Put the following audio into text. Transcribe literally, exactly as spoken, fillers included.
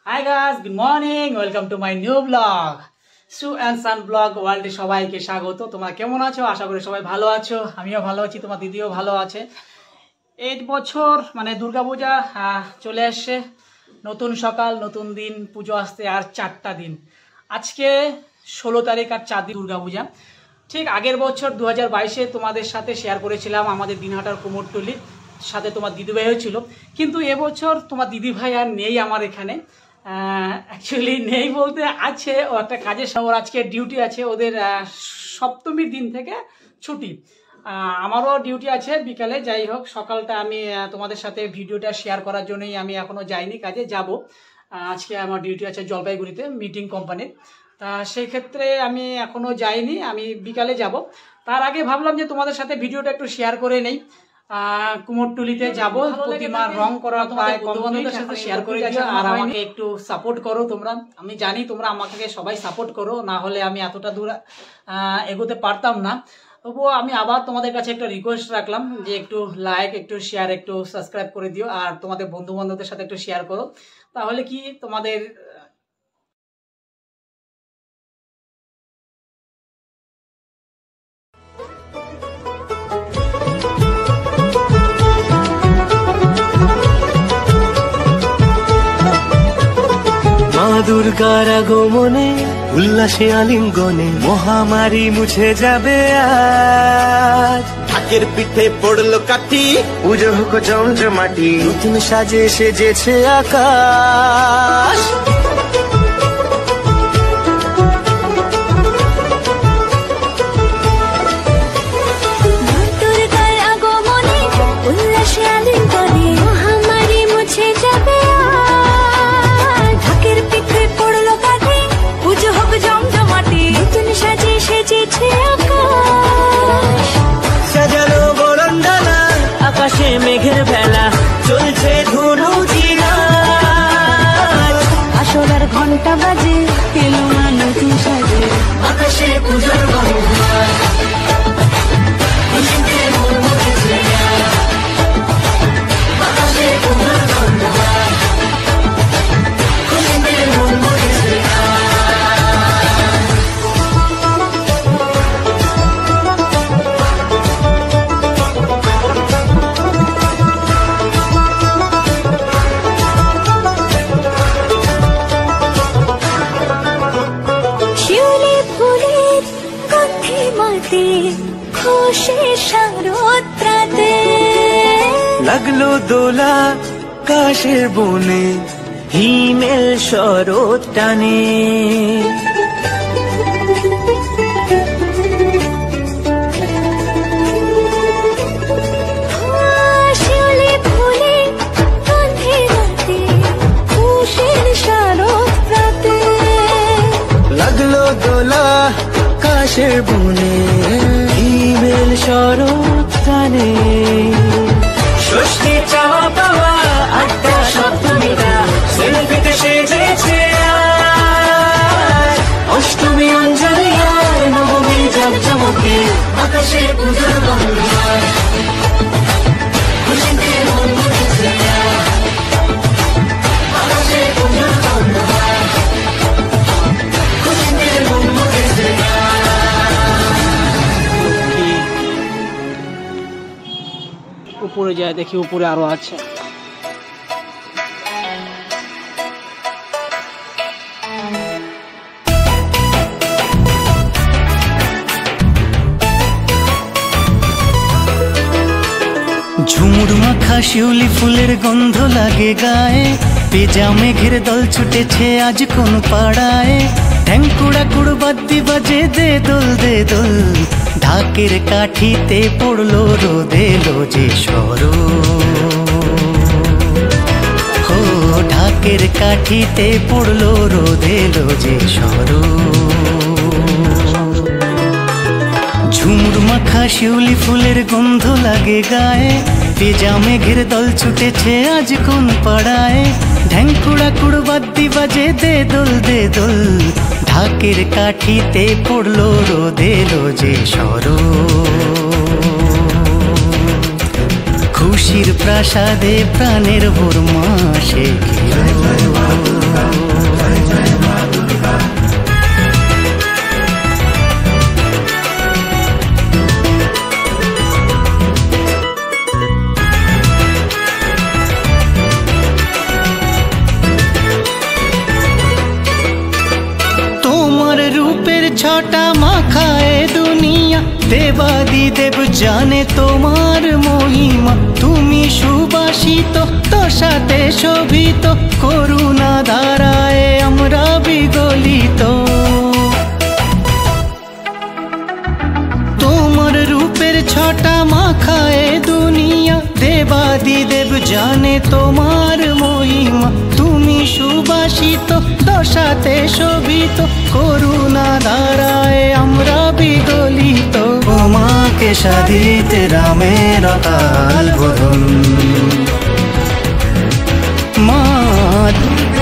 High guys, good morning, welcome to my new blog সু and sun blog ওয়ার্ল্ডে সবাইকে স্বাগত। তোমরা কেমন আছো? আশা করি সবাই ভালো আছো। আমিও ভালো আছি, তোমার দিদিও ভালো আছে। এই বছর মানে দুর্গাপূজা চলে আসছে, নতুন সকাল, নতুন দিন, পুজো আসতে আর চারটা দিন। আজকে ষোলো তারিখ আর চার দিন দুর্গাপূজা। ঠিক আগের বছর দু হাজার বাইশে তোমাদের সাথে শেয়ার করেছিলাম আমাদের দিনহাটার কুমোরটুলির সাথে তোমার দিদিভাইও ছিল, কিন্তু এবছর তোমার দিদিভাই আর নেই আমার এখানে। অ্যাকচুয়ালি নেই বলতে আছে, ও একটা কাজের সঙ্গে আজকে ডিউটি আছে, ওদের সপ্তমীর দিন থেকে ছুটি। আমারও ডিউটি আছে বিকালে। যাই হোক, সকালটা আমি তোমাদের সাথে ভিডিওটা শেয়ার করার জন্যই আমি এখনও যাইনি, কাজে যাব। আজকে আমার ডিউটি আছে জলপাইগুড়িতে মিটিং কোম্পানির, তা সেই ক্ষেত্রে আমি এখনও যাইনি, আমি বিকালে যাব। তার আগে ভাবলাম যে তোমাদের সাথে ভিডিওটা একটু শেয়ার করে নেই। কুমোরটুলিতে যাব, প্রতিমার রং করা প্রায় বন্ধুবান্ধবদের সাথে শেয়ার করে দিও, আর আমাকে একটু সাপোর্ট করো তোমরা। আমি জানি তোমরা আমাকে সবাই সাপোর্ট করো, না হলে আমি এতটা দূর এগোতে পারতাম না। তবুও আমি আবার তোমাদের কাছে একটা রিকোয়েস্ট রাখলাম যে একটু লাইক, একটু শেয়ার, একটু সাবস্ক্রাইব করে দিও, আর তোমাদের বন্ধু বান্ধবদের সাথে একটু শেয়ার করো। তাহলে কি তোমাদের দুর্গার আগমনে উল্লাসে আলিঙ্গনে মহামারী মুছে যাবে আজ। ঢাকের পিঠে পড়লো কাঠি, পুজো হোক জমজমাটি, নতুন সাজে সেজেছে আকাশ। মেঘের বেলা চলছে ধনু জিনাত, আসলার ঘন্টা বাজে এলো না নতুন সাজে, আকাশে পূজার বন্দনা, খুশিতে মন মুখেছে আকাশে পূজার বন্দনা, খুশিতে মন মুখেছে। লাগলো দোলা কাশের বনে, হিমেল শরৎ টানে, লাগলো দোলা কাশের বনে, হিমেল শরৎ টানে। ষষ্ঠী চাওয়া পাওয়া আটটা সপ্তমীটা সেলফিতে সেজেছে, অষ্টমী অঞ্জলি আর নবমী জাঁকজমকে আকাশে পূজার বন্দনা, খুশিতে মন মুখেছে আকাশে পূজার বন্দনা, খুশিতে মন মুখেছে। উপরে যায়, দেখি উপরে আরো আছে। ঝুমুর মাখা শিউলি ফুলের গন্ধ লাগে গায়ে, পেজা মেঘের দল ছুটেছে আজ কোন পাড়ায়, ঠ্যাংকুড়া কুড় বাদ্যি বাজে দে দোল দে দোল, ঢাকের কাঠিতে পড়লো রোদেলো যে সরো, হো ঢাকের কাঠিতে পড়লো রোদেলো যে সরো। ঝুমুর মাখা শিউলি ফুলের গন্ধ লাগে গায়ে, পেজা মেঘের দল ছুটেছে আজ কোন পাড়ায়, ঢ্যাংকুড়া কুড় বাদ্যি বাজে দে দোল দে দোল, ঢাকের কাঠিতে পড়লো রোদেলো যে সরো। খুশির প্রাসাদে প্রাণের ভোর মাসে ছটা মাখায় দুনিয়া, দেবাদি দেব জানে তোমার মহিমা। তুমি সুবাসিত দশাতে শোভিত, করুণা ধারায় আমরা বিগলিত। তোমার রূপের ছটা মাখায় দুনিয়া, দেবাদি দেব জানে তোমার মহিমা। তুমি সুবাসিত দশাতে শোভিত, করুণা ধারায় আমরা বিগলিত। তোমাকে সাধিতে রামের অকাল বোধন, মা